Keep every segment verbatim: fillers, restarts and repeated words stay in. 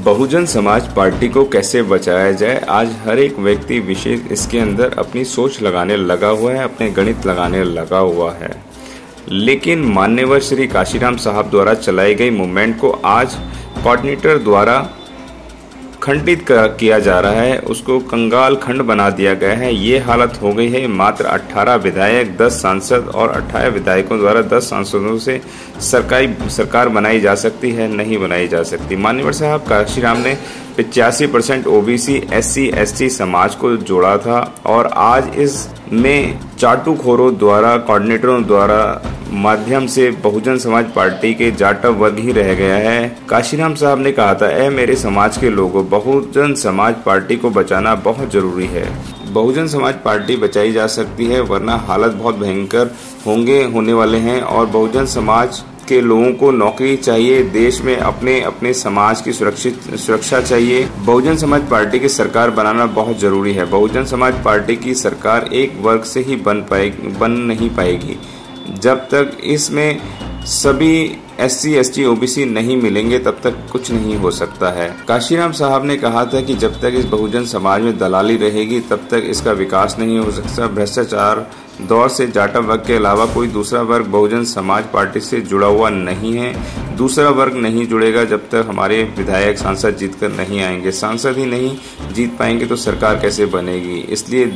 Bahujan Samaj party को कैसे बचाया जाए, आज हर एक व्यक्ति विशेष इसके अंदर अपनी सोच लगाने लगा हुआ है, अपने गणित लगाने लगा हुआ है। लेकिन मान्यवर श्री काशीराम साहब द्वारा चलाई गई मूवमेंट को आज कोऑर्डिनेटर द्वारा खंडित किया जा रहा है, उसको कंगाल खंड बना दिया गया है। ये हालत हो गई है। मात्र अठारह विधायक, दस सांसद और अठारह विधायकों द्वारा दस सांसदों से सरकारी सरकार बनाई जा सकती है, नहीं बनाई जा सकती। मान्यवर साहब काशीराम ने पचासी परसेंट ओबीसी, एससी, एसटी समाज को जोड़ा था और आज इसमें चाटुखोरों द्वारा, कोऑर्डिनेटरों द्वारा माध्यम से बहुजन समाज पार्टी के जाटव वर्ग ही रह गया है। काशीराम साहब ने कहा था, ऐ मेरे समाज के लोगों, बहुजन समाज पार्टी को बचाना बहुत जरूरी है। बहुजन समाज पार्टी बचाई जा सकती है, वरना हालत बहुत भयंकर होंगे होने वाले हैं। और बहुजन समाज के लोगों को नौकरी चाहिए, देश में अपने अपने समाज की सुरक्षित सुरक्षा चाहिए। बहुजन समाज पार्टी की सरकार बनाना बहुत जरूरी है। बहुजन समाज पार्टी की सरकार एक वर्ग से ही बन पाए बन नहीं पाएगी। जब तक इसमें सभी एससी, एसटी, ओबीसी नहीं मिलेंगे तब तक कुछ नहीं हो सकता है। काशीराम साहब ने कहा था कि जब तक इस बहुजन समाज में दलाली रहेगी तब तक इसका विकास नहीं हो सकता। भ्रष्टाचार दौर से जाटव वर्ग के अलावा कोई दूसरा वर्ग बहुजन समाज पार्टी से जुड़ा हुआ नहीं है। दूसरा वर्ग नहीं जुड़ेगा जब तक हमारे विधायक, सांसद जीतकर नहीं आएंगे। सांसद ही नहीं जीत पाएंगे तो सरकार कैसे बनेगी। इसलिए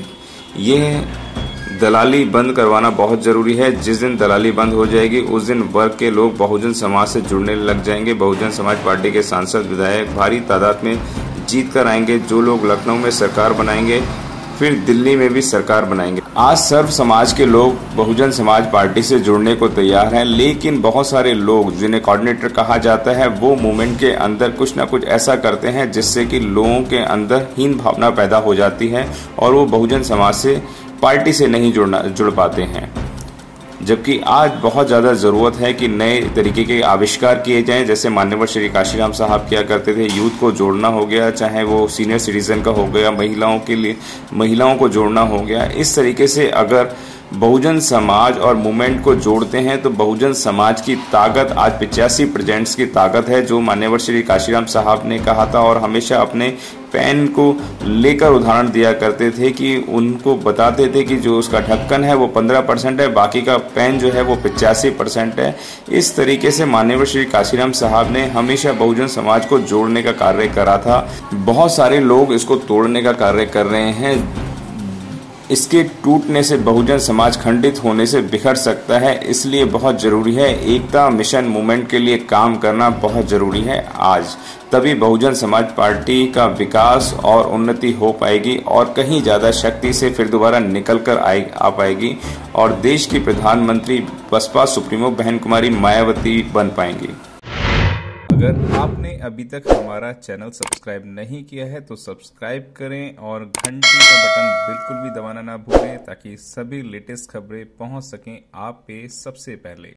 यह दलाली बंद करवाना बहुत जरूरी है। जिस दिन दलाली बंद हो जाएगी उस दिन वर्ग के लोग बहुजन समाज से जुड़ने लग जाएंगे। बहुजन समाज पार्टी के सांसद, विधायक भारी तादाद में जीत कर आएंगे। जो लोग लखनऊ में सरकार बनाएंगे फिर दिल्ली में भी सरकार बनाएंगे। आज सर्व समाज के लोग बहुजन समाज पार्टी से जुड़ने को तैयार हैं, लेकिन बहुत सारे लोग जिन्हें कोऑर्डिनेटर कहा जाता है वो मूवमेंट के अंदर कुछ ना कुछ ऐसा करते हैं जिससे कि लोगों के अंदर हीन भावना पैदा हो जाती है और वो बहुजन समाज से, पार्टी से नहीं जुड़ना जुड़ पाते हैं। जबकि आज बहुत ज़्यादा ज़रूरत है कि नए तरीके के आविष्कार किए जाएं, जैसे मान्यवर श्री काशीराम साहब किया करते थे। यूथ को जोड़ना हो गया, चाहे वो सीनियर सिटीजन का हो गया, महिलाओं के लिए महिलाओं को जोड़ना हो गया। इस तरीके से अगर बहुजन समाज और मूवमेंट को जोड़ते हैं तो बहुजन समाज की ताकत आज पिचासी परसेंट की ताकत है, जो मान्यवर श्री काशीराम साहब ने कहा था। और हमेशा अपने पेन को लेकर उदाहरण दिया करते थे कि उनको बताते थे कि जो उसका ढक्कन है वो पंद्रह परसेंट है, बाकी का पेन जो है वो पिचासी परसेंट है। इस तरीके से मान्यवर श्री काशीराम साहब ने हमेशा बहुजन समाज को जोड़ने का कार्य करा था। बहुत सारे लोग इसको तोड़ने का कार्य कर रहे हैं। इसके टूटने से बहुजन समाज खंडित होने से बिखर सकता है। इसलिए बहुत जरूरी है, एकता मिशन मूवमेंट के लिए काम करना बहुत जरूरी है आज। तभी बहुजन समाज पार्टी का विकास और उन्नति हो पाएगी और कहीं ज़्यादा शक्ति से फिर दोबारा निकल कर आ पाएगी और देश की प्रधानमंत्री बसपा सुप्रीमो बहन कुमारी मायावती बन पाएंगी। अगर आपने अभी तक हमारा चैनल सब्सक्राइब नहीं किया है तो सब्सक्राइब करें और घंटी का बटन बिल्कुल भी दबाना ना भूलें, ताकि सभी लेटेस्ट खबरें पहुंच सकें आप पे सबसे पहले।